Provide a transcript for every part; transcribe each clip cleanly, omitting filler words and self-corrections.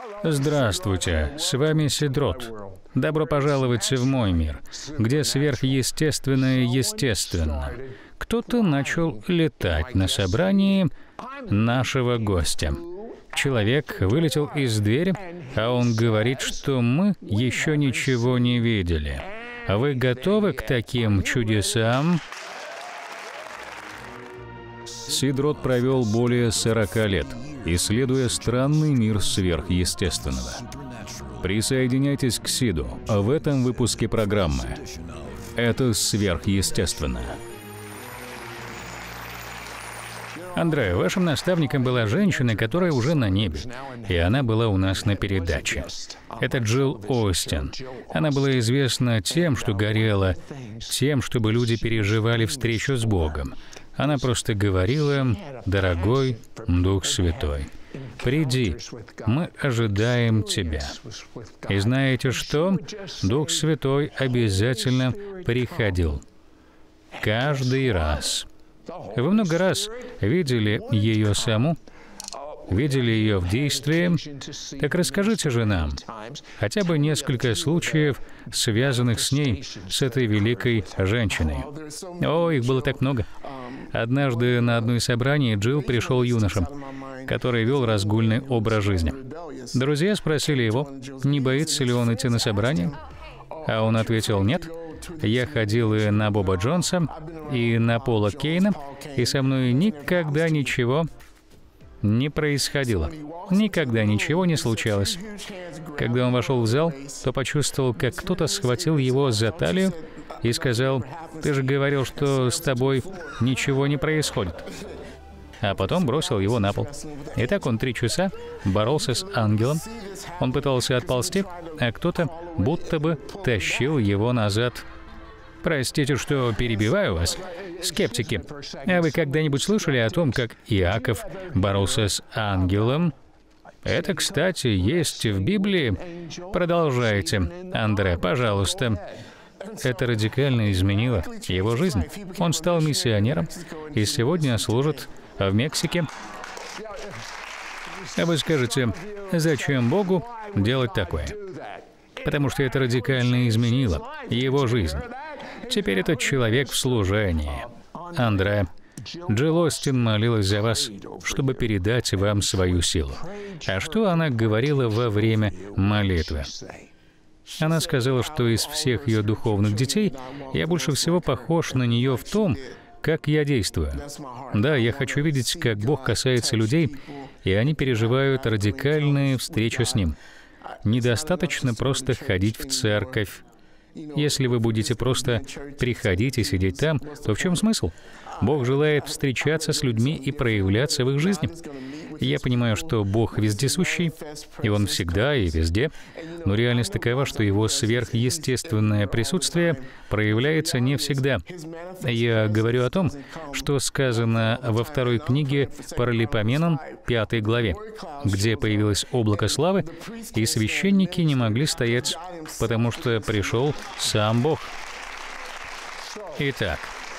Здравствуйте, с вами Сидрот. Добро пожаловать в мой мир, где сверхъестественное естественно. Кто-то начал летать на собрании нашего гостя. Человек вылетел из двери, а он говорит, что мы еще ничего не видели. Вы готовы к таким чудесам? Сидрот провел более 40 лет, исследуя странный мир сверхъестественного. Присоединяйтесь к Сиду в этом выпуске программы. Это сверхъестественно. Андре, вашим наставником была женщина, которая уже на небе, и она была у нас на передаче. Это Джилл Остин. Она была известна тем, что горела, тем, чтобы люди переживали встречу с Богом. Она просто говорила: «Дорогой Дух Святой, приди, мы ожидаем Тебя». И знаете что? Дух Святой обязательно приходил. Каждый раз. Вы много раз видели ее саму? Видели ее в действии? Так расскажите же нам хотя бы несколько случаев, связанных с ней, с этой великой женщиной. О, их было так много. Однажды на одно из собраний Джилл пришел юноша, который вел разгульный образ жизни. Друзья спросили его, не боится ли он идти на собрание, а он ответил: «Нет, я ходил и на Боба Джонса, и на Пола Кейна, и со мной никогда ничего не происходило. Никогда ничего не случалось». Когда он вошел в зал, то почувствовал, как кто-то схватил его за талию и сказал: «Ты же говорил, что с тобой ничего не происходит». А потом бросил его на пол. И так он 3 часа боролся с ангелом. Он пытался отползти, а кто-то будто бы тащил его назад. Простите, что перебиваю вас, скептики. А вы когда-нибудь слышали о том, как Иаков боролся с ангелом? Это, кстати, есть в Библии. Продолжайте, Андре, пожалуйста. Это радикально изменило его жизнь. Он стал миссионером и сегодня служит в Мексике. А вы скажете, зачем Богу делать такое? Потому что это радикально изменило его жизнь. Теперь этот человек в служении. Андре, Джилл Остин молилась за вас, чтобы передать вам свою силу. А что она говорила во время молитвы? Она сказала, что из всех ее духовных детей я больше всего похож на нее в том, как я действую. Да, я хочу видеть, как Бог касается людей, и они переживают радикальные встречи с Ним. Недостаточно просто ходить в церковь. Если вы будете просто приходить и сидеть там, то в чем смысл? Бог желает встречаться с людьми и проявляться в их жизни. Я понимаю, что Бог вездесущий, и Он всегда и везде, но реальность такова, что Его сверхъестественное присутствие проявляется не всегда. Я говорю о том, что сказано во 2 книге Паралипоменон, 5 главе, где появилось облако славы, и священники не могли стоять, потому что пришел сам Бог. Итак,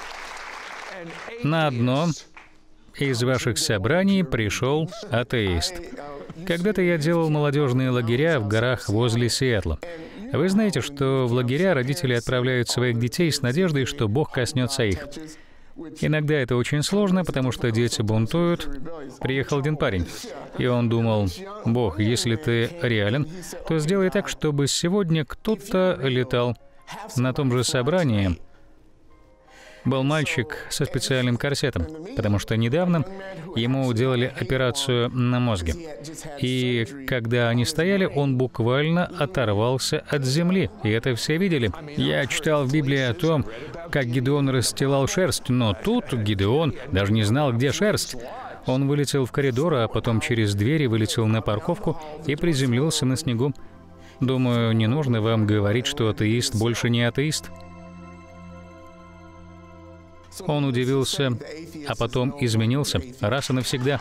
на одно из ваших собраний пришел атеист. Когда-то я делал молодежные лагеря в горах возле Сиэтла. Вы знаете, что в лагеря родители отправляют своих детей с надеждой, что Бог коснется их. Иногда это очень сложно, потому что дети бунтуют. Приехал один парень, и он думал: «Бог, если ты реален, то сделай так, чтобы сегодня кто-то летал». На том же собрании был мальчик со специальным корсетом, потому что недавно ему делали операцию на мозге. И когда они стояли, он буквально оторвался от земли, и это все видели. Я читал в Библии о том, как Гидеон расстилал шерсть, но тут Гидеон даже не знал, где шерсть. Он вылетел в коридор, а потом через двери вылетел на парковку и приземлился на снегу. Думаю, не нужно вам говорить, что атеист больше не атеист. Он удивился, а потом изменился раз и навсегда.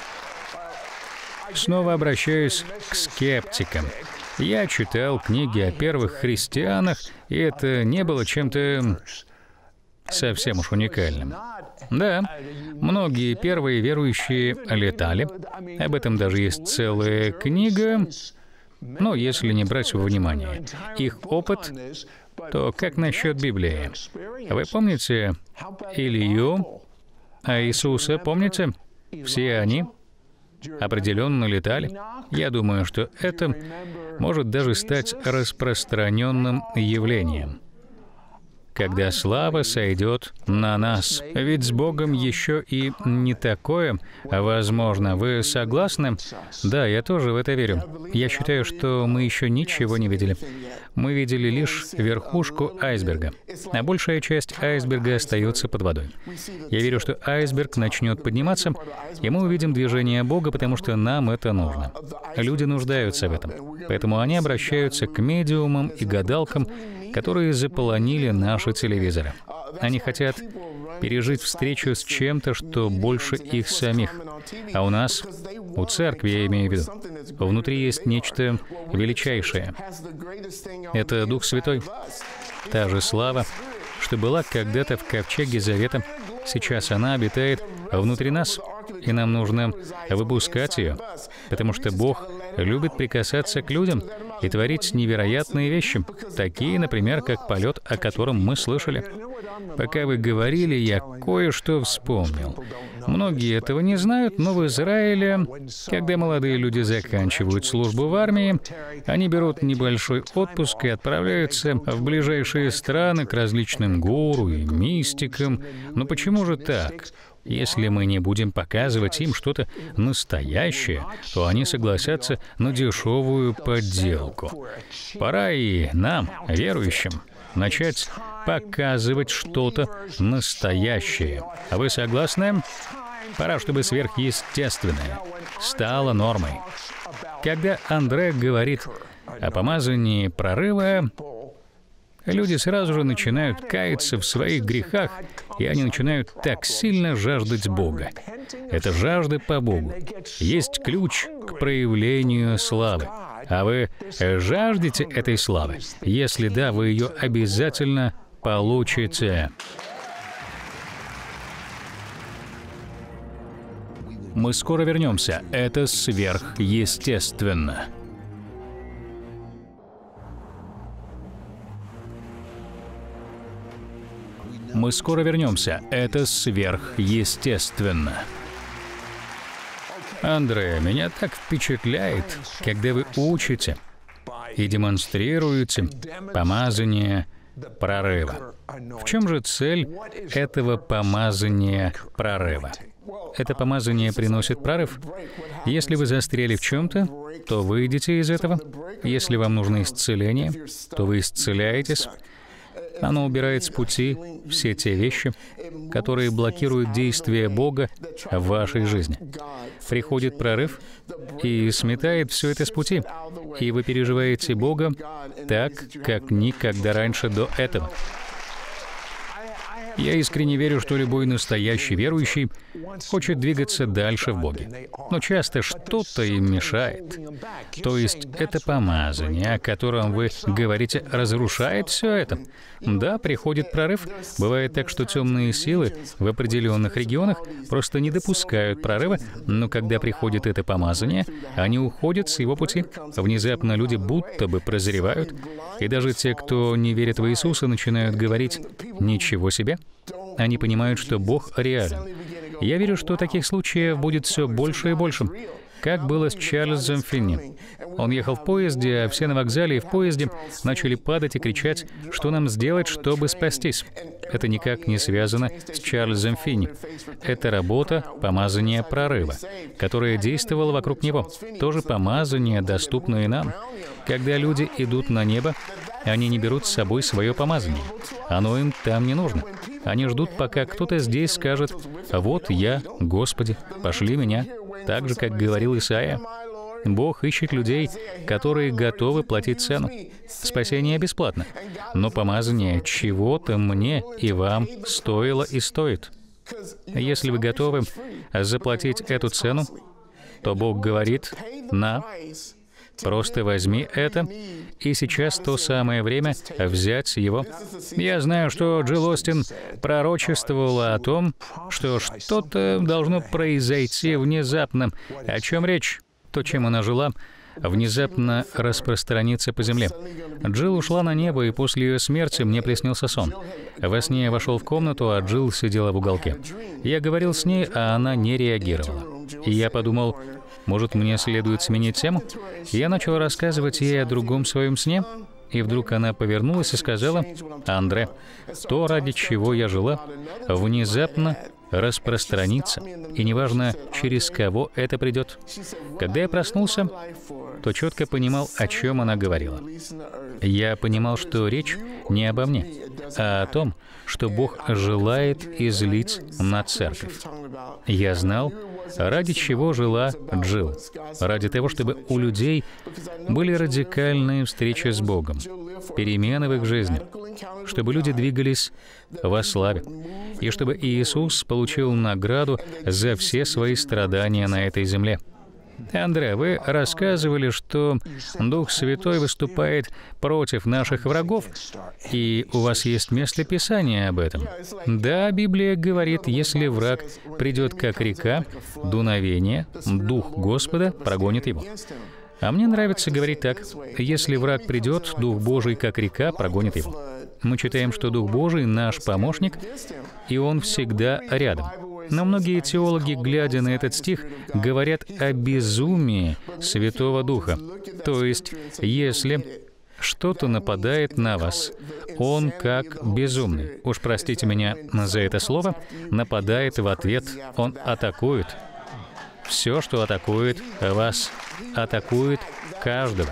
Снова обращаюсь к скептикам. Я читал книги о первых христианах, и это не было чем-то совсем уж уникальным. Да, многие первые верующие летали. Об этом даже есть целая книга. Но если не брать во внимание их опыт, то как насчет Библии? Вы помните Илью, а Иисуса помните? Все они определенно летали. Я думаю, что это может даже стать распространенным явлением, когда слава сойдет на нас. Ведь с Богом еще и не такое возможно. Вы согласны? Да, я тоже в это верю. Я считаю, что мы еще ничего не видели. Мы видели лишь верхушку айсберга, а большая часть айсберга остается под водой. Я верю, что айсберг начнет подниматься, и мы увидим движение Бога, потому что нам это нужно. Люди нуждаются в этом, поэтому они обращаются к медиумам и гадалкам, которые заполонили наши телевизоры. Они хотят пережить встречу с чем-то, что больше их самих. А у нас, у церкви, я имею в виду, внутри есть нечто величайшее. Это Дух Святой. Та же слава, что была когда-то в ковчеге Завета, сейчас она обитает внутри нас, и нам нужно выпускать ее, потому что Бог любит прикасаться к людям и творить невероятные вещи, такие, например, как полет, о котором мы слышали. Пока вы говорили, я кое-что вспомнил. Многие этого не знают, но в Израиле, когда молодые люди заканчивают службу в армии, они берут небольшой отпуск и отправляются в ближайшие страны к различным гуру и мистикам. Но почему же так? Если мы не будем показывать им что-то настоящее, то они согласятся на дешевую подделку. Пора и нам, верующим, начать показывать что-то настоящее. А вы согласны? Пора, чтобы сверхъестественное стало нормой. Когда Андре говорит о помазании прорыва, люди сразу же начинают каяться в своих грехах, и они начинают так сильно жаждать Бога. Это жажда по Богу. Есть ключ к проявлению славы. А вы жаждете этой славы? Если да, вы ее обязательно получите. Мы скоро вернемся. Это сверхъестественно. Мы скоро вернемся. Это сверхъестественно. Андре, меня так впечатляет, когда вы учите и демонстрируете помазание прорыва. В чем же цель этого помазания прорыва? Это помазание приносит прорыв. Если вы застряли в чем-то, то выйдете из этого. Если вам нужно исцеление, то вы исцеляетесь. Оно убирает с пути все те вещи, которые блокируют действие Бога в вашей жизни. Приходит прорыв и сметает все это с пути, и вы переживаете Бога так, как никогда раньше до этого. Я искренне верю, что любой настоящий верующий хочет двигаться дальше в Боге. Но часто что-то им мешает. То есть это помазание, о котором вы говорите, разрушает все это. Да, приходит прорыв. Бывает так, что темные силы в определенных регионах просто не допускают прорыва, но когда приходит это помазание, они уходят с его пути. Внезапно люди будто бы прозревают, и даже те, кто не верит в Иисуса, начинают говорить «Ничего себе!». Они понимают, что Бог реален. Я верю, что таких случаев будет все больше и больше. Как было с Чарльзом Финни. Он ехал в поезде, а все на вокзале и в поезде начали падать и кричать, что нам сделать, чтобы спастись. Это никак не связано с Чарльзом Финни. Это работа помазания прорыва, которая действовала вокруг него. Тоже помазание, доступное нам. Когда люди идут на небо, они не берут с собой свое помазание. Оно им там не нужно. Они ждут, пока кто-то здесь скажет: «Вот я, Господи, пошли меня», так же, как говорил Исаия. Бог ищет людей, которые готовы платить цену. Спасение бесплатно, но помазание чего-то мне и вам стоило и стоит. Если вы готовы заплатить эту цену, то Бог говорит: «На, Просто возьми это, и сейчас то самое время взять его. Я знаю, что Джилл Остин пророчествовала о том, что что-то должно произойти внезапно. О чем речь? То, чем она жила, внезапно распространится по земле. Джилл ушла на небо, и после ее смерти мне приснился сон. Во сне я вошел в комнату, а Джилл сидела в уголке. Я говорил с ней, а она не реагировала. И я подумал, может, мне следует сменить тему? Я начал рассказывать ей о другом своем сне, и вдруг она повернулась и сказала: «Андре, то, ради чего я жила, внезапно распространится, и неважно, через кого это придет». Когда я проснулся, то четко понимал, о чем она говорила. Я понимал, что речь не обо мне, а о том, что Бог желает излить на церковь. Я знал, ради чего жила Джилл. Ради того, чтобы у людей были радикальные встречи с Богом, перемены в их жизни, чтобы люди двигались во славе, и чтобы Иисус получил награду за все свои страдания на этой земле. Андре, вы рассказывали, что Дух Святой выступает против наших врагов, и у вас есть место Писания об этом. Да, Библия говорит, если враг придет как река, дуновение, Дух Господа прогонит его. А мне нравится говорить так: если враг придет, Дух Божий как река прогонит его. Мы читаем, что Дух Божий наш помощник, и Он всегда рядом. Но многие теологи, глядя на этот стих, говорят о безумии Святого Духа. То есть, если что-то нападает на вас, Он как безумный. Уж простите меня за это слово, нападает в ответ, Он атакует. Все, что атакует вас, атакует каждого.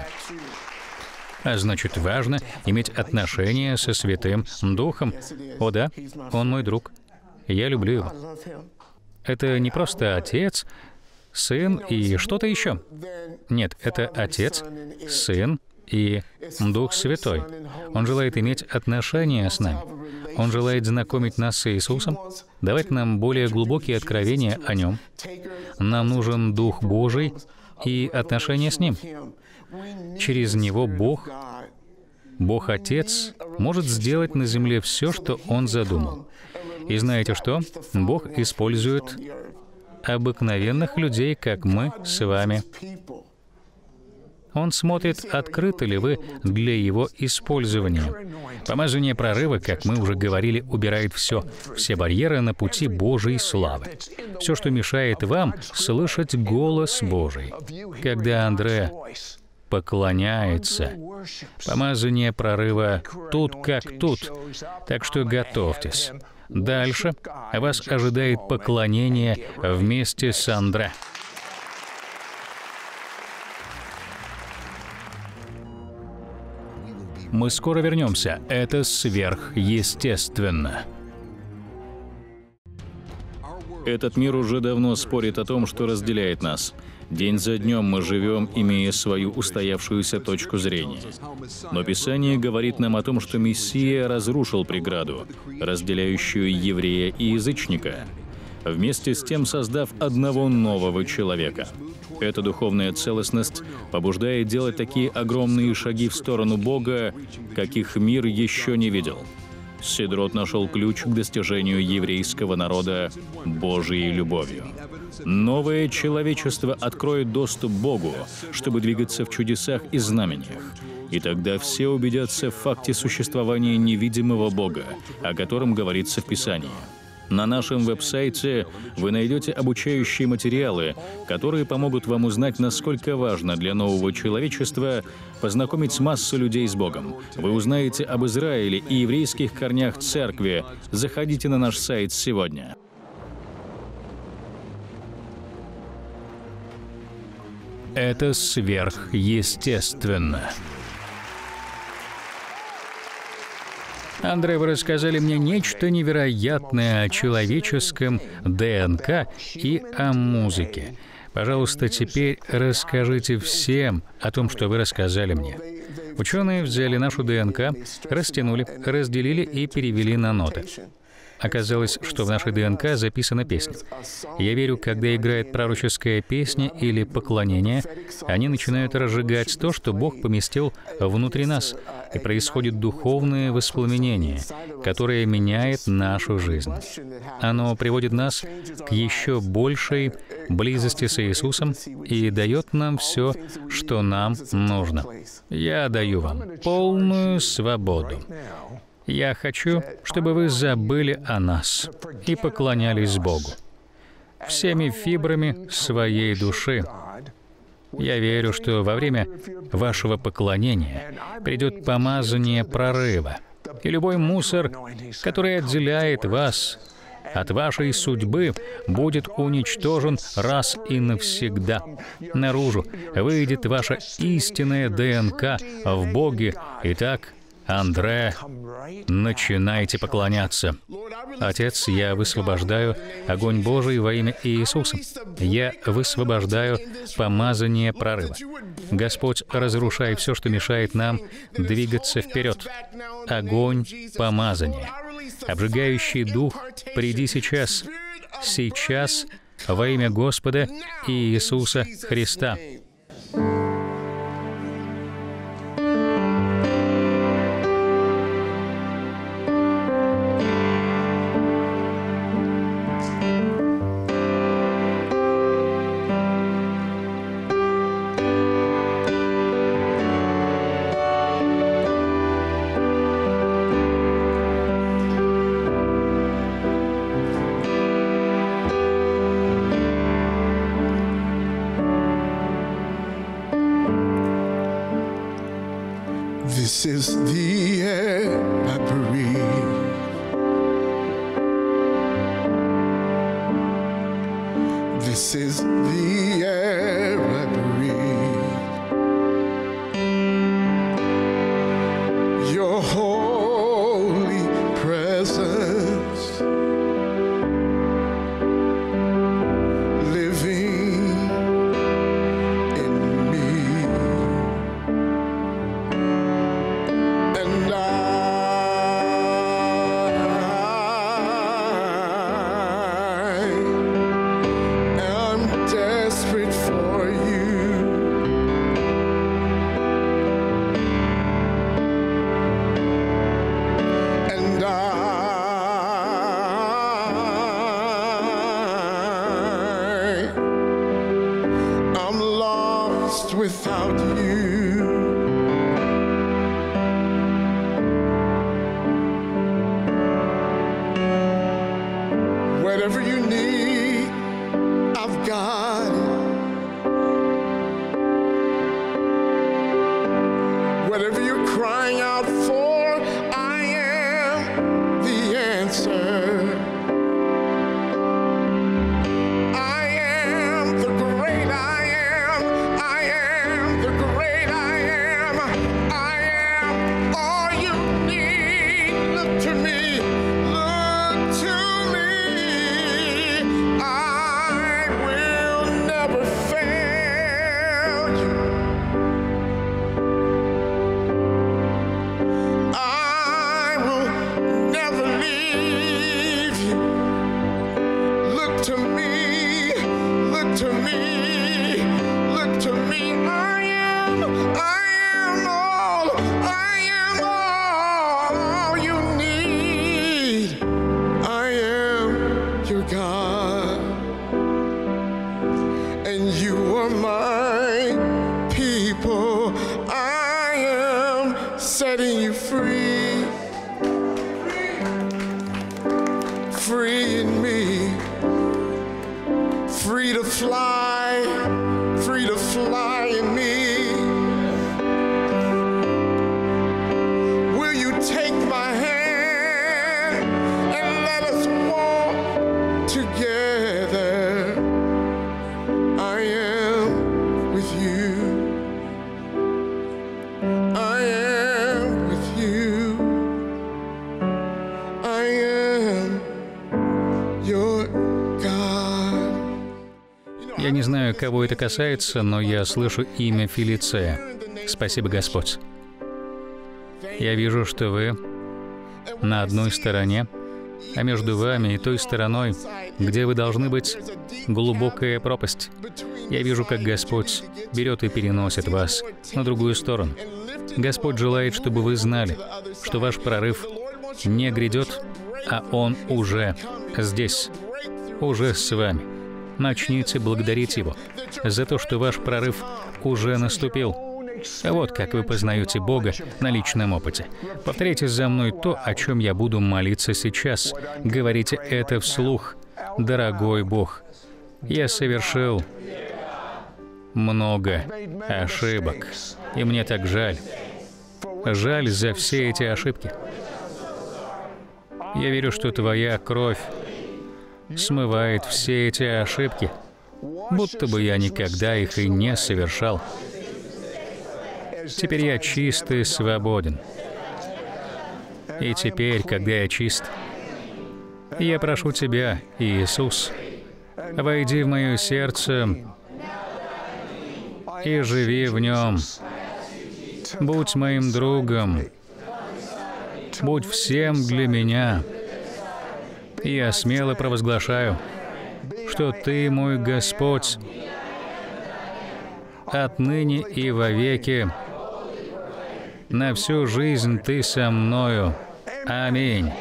А значит, важно иметь отношения со Святым Духом. О да, Он мой друг. Я люблю Его. Это не просто Отец, Сын и что-то еще. Нет, это Отец, Сын и Дух Святой. Он желает иметь отношения с нами. Он желает знакомить нас с Иисусом, давать нам более глубокие откровения о Нем. Нам нужен Дух Божий и отношения с Ним. Через Него Бог Отец может сделать на земле все, что Он задумал. И знаете что? Бог использует обыкновенных людей, как мы с вами. Он смотрит, открыты ли вы для Его использования. Помазание прорыва, как мы уже говорили, убирает все барьеры на пути Божьей славы. Все, что мешает вам слышать голос Божий. Когда Андре поклоняется, помазание прорыва тут как тут. Так что готовьтесь. Дальше вас ожидает поклонение вместе с Андре. Мы скоро вернемся. Это сверхъестественно. Этот мир уже давно спорит о том, что разделяет нас. День за днем мы живем, имея свою устоявшуюся точку зрения. Но Писание говорит нам о том, что Мессия разрушил преграду, разделяющую еврея и язычника, вместе с тем создав одного нового человека. Эта духовная целостность побуждает делать такие огромные шаги в сторону Бога, каких мир еще не видел. Сидрот нашел ключ к достижению еврейского народа Божьей любовью. Новое человечество откроет доступ к Богу, чтобы двигаться в чудесах и знамениях. И тогда все убедятся в факте существования невидимого Бога, о котором говорится в Писании. На нашем веб-сайте вы найдете обучающие материалы, которые помогут вам узнать, насколько важно для нового человечества познакомить массу людей с Богом. Вы узнаете об Израиле и еврейских корнях церкви. Заходите на наш сайт сегодня. Это сверхъестественно. Андре, вы рассказали мне нечто невероятное о человеческом ДНК и о музыке. Пожалуйста, теперь расскажите всем о том, что вы рассказали мне. Ученые взяли нашу ДНК, растянули, разделили и перевели на ноты. Оказалось, что в нашей ДНК записана песня. Я верю, когда играет пророческая песня или поклонение, они начинают разжигать то, что Бог поместил внутри нас, и происходит духовное воспламенение, которое меняет нашу жизнь. Оно приводит нас к еще большей близости с Иисусом и дает нам все, что нам нужно. Я даю вам полную свободу. Я хочу, чтобы вы забыли о нас и поклонялись Богу всеми фибрами своей души. Я верю, что во время вашего поклонения придет помазание прорыва, и любой мусор, который отделяет вас от вашей судьбы, будет уничтожен раз и навсегда. Наружу выйдет ваша истинная ДНК в Боге. Итак, Андре, начинайте поклоняться. Отец, я высвобождаю огонь Божий во имя Иисуса. Я высвобождаю помазание прорыва. Господь, разрушай все, что мешает нам двигаться вперед. Огонь помазания. Обжигающий дух, приди сейчас. Сейчас во имя Господа Иисуса Христа. This is the air I breathe. This is the air I breathe. Your holy presence living in me. And I am desperate for you. And I'm lost without you. Whatever you need, I've got it. Whatever you're crying out for, I am the answer. I am the great I am. I am the great I am. I am all you need. Look to me. Look to me. I will never fail you. I will never leave you. Look to me. Look to me. Look to me. I am all you need. I am your God, and you are my people. I am setting you free, free in me, free to fly in me. Will you take my hand and let us walk together? I am with you. I am with you. I am your God. Я не знаю, кого это касается, но я слышу имя Фелиция. Спасибо, Господь. Я вижу, что вы на одной стороне, А между вами и той стороной, где вы должны быть, глубокая пропасть. Я вижу, как Господь берет и переносит вас на другую сторону. Господь желает, чтобы вы знали, что ваш прорыв не грядет, а Он уже здесь, уже с вами. Начните благодарить Его за то, что ваш прорыв уже наступил. Вот как вы познаете Бога на личном опыте. Повторяйте за мной то, о чем я буду молиться сейчас. Говорите это вслух. Дорогой Бог, я совершил много ошибок, и мне так жаль. Жаль за все эти ошибки. Я верю, что Твоя кровь смывает все эти ошибки, будто бы я никогда их и не совершал. Теперь я чист и свободен. И теперь, когда я чист, я прошу Тебя, Иисус, войди в мое сердце и живи в нем. Будь моим другом. Будь всем для меня. Я смело провозглашаю, что Ты мой Господь отныне и вовеки. На всю жизнь Ты со мною. Аминь.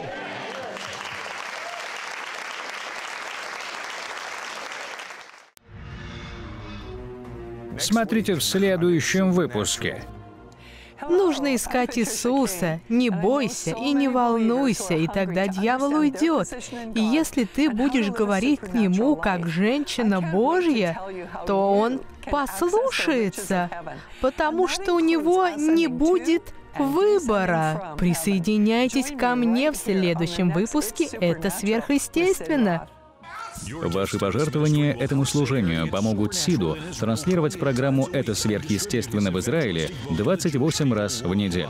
Смотрите в следующем выпуске. Нужно искать Иисуса, не бойся и не волнуйся, и тогда дьявол уйдет. И если ты будешь говорить к нему как женщина Божья, то он послушается, потому что у него не будет выбора. Присоединяйтесь ко мне в следующем выпуске «Это сверхъестественно». Ваши пожертвования этому служению помогут СИДу транслировать программу «Это сверхъестественно» в Израиле 28 раз в неделю.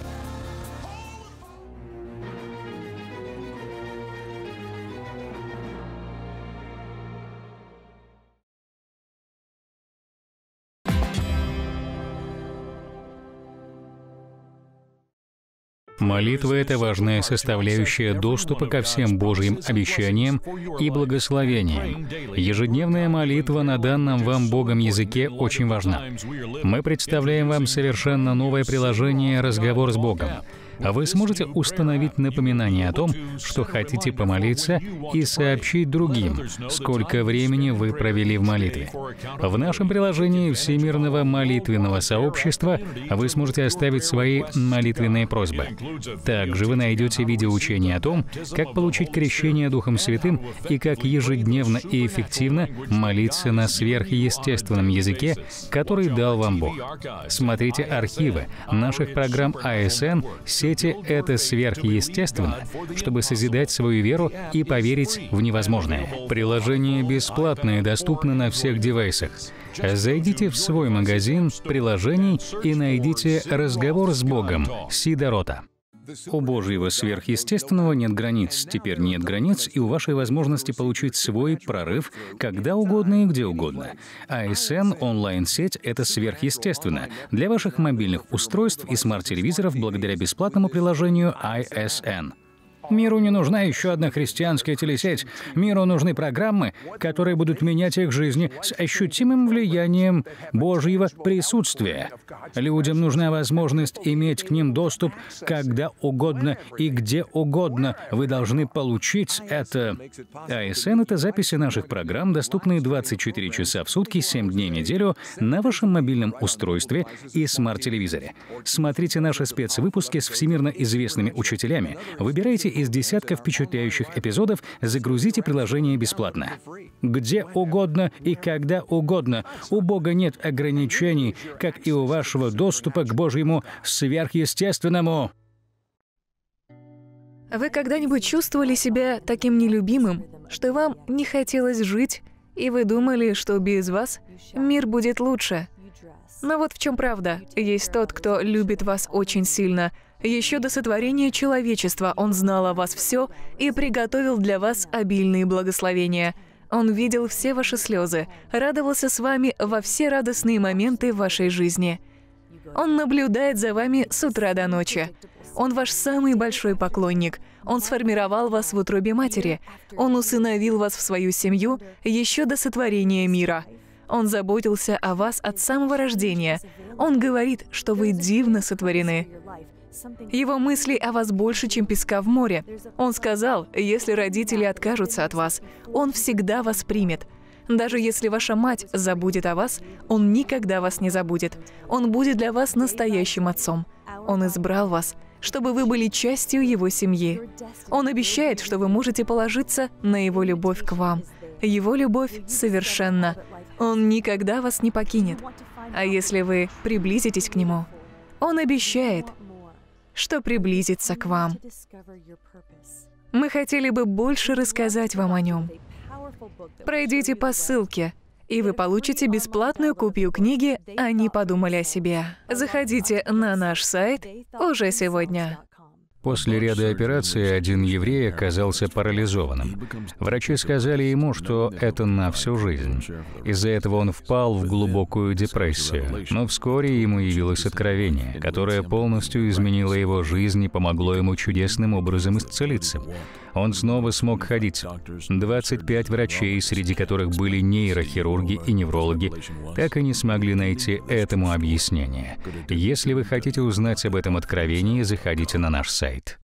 Молитва — это важная составляющая доступа ко всем Божьим обещаниям и благословениям. Ежедневная молитва на данном вам Богом языке очень важна. Мы представляем вам совершенно новое приложение «Разговор с Богом». Вы сможете установить напоминание о том, что хотите помолиться, и сообщить другим, сколько времени вы провели в молитве. В нашем приложении Всемирного молитвенного сообщества вы сможете оставить свои молитвенные просьбы. Также вы найдете видеоучение о том, как получить крещение Духом Святым и как ежедневно и эффективно молиться на сверхъестественном языке, который дал вам Бог. Смотрите архивы наших программ АСН сети «Это сверхъестественно», чтобы созидать свою веру и поверить в невозможное. Приложение бесплатное, доступно на всех девайсах. Зайдите в свой магазин приложений и найдите «Разговор с Богом» Сида Рота. У Божьего сверхъестественного нет границ. Теперь нет границ и у вашей возможности получить свой прорыв когда угодно и где угодно. АСН онлайн-сеть — это сверхъестественно для ваших мобильных устройств и смарт-телевизоров благодаря бесплатному приложению ISN. Миру не нужна еще одна христианская телесеть. Миру нужны программы, которые будут менять их жизни с ощутимым влиянием Божьего присутствия. Людям нужна возможность иметь к ним доступ когда угодно и где угодно. Вы должны получить это. АСН — это записи наших программ, доступные 24 часа в сутки, 7 дней в неделю на вашем мобильном устройстве и смарт-телевизоре. Смотрите наши спецвыпуски с всемирно известными учителями. Выбирайте из десятков впечатляющих эпизодов, загрузите приложение бесплатно. Где угодно и когда угодно. У Бога нет ограничений, как и у вашего доступа к Божьему сверхъестественному. Вы когда-нибудь чувствовали себя таким нелюбимым, что вам не хотелось жить, и вы думали, что без вас мир будет лучше? Но вот в чем правда. Есть тот, кто любит вас очень сильно. Еще до сотворения человечества Он знал о вас все и приготовил для вас обильные благословения. Он видел все ваши слезы, радовался с вами во все радостные моменты вашей жизни. Он наблюдает за вами с утра до ночи. Он ваш самый большой поклонник. Он сформировал вас в утробе матери. Он усыновил вас в свою семью еще до сотворения мира. Он заботился о вас от самого рождения. Он говорит, что вы дивно сотворены. Его мысли о вас больше, чем песка в море. Он сказал, если родители откажутся от вас, Он всегда вас примет. Даже если ваша мать забудет о вас, Он никогда вас не забудет. Он будет для вас настоящим отцом. Он избрал вас, чтобы вы были частью Его семьи. Он обещает, что вы можете положиться на Его любовь к вам. Его любовь совершенна. Он никогда вас не покинет. А если вы приблизитесь к Нему, Он обещает, что приблизится к вам. Мы хотели бы больше рассказать вам о Нем. Пройдите по ссылке, и вы получите бесплатную копию книги «Они подумали о себе». Заходите на наш сайт уже сегодня. После ряда операций один еврей оказался парализованным. Врачи сказали ему, что это на всю жизнь. Из-за этого он впал в глубокую депрессию. Но вскоре ему явилось откровение, которое полностью изменило его жизнь и помогло ему чудесным образом исцелиться. Он снова смог ходить. 25 врачей, среди которых были нейрохирурги и неврологи, так и не смогли найти этому объяснение. Если вы хотите узнать об этом откровении, заходите на наш сайт.